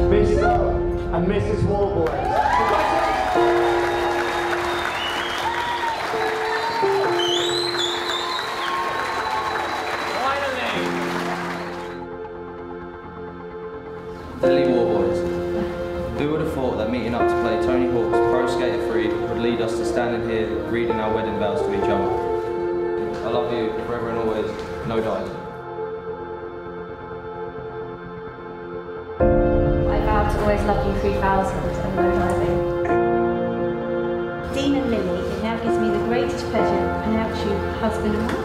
Mr. and Mrs. Warboys. Lily Warboys. Who would have thought that meeting up to play Tony Hawk's Pro Skater 3 would lead us to standing here reading our wedding vows to each other? I love you forever and always, no doubt. I vow to always love you 3000 and no diving. Dean and Lily, it now gives me the greatest pleasure to pronounce you husband and wife.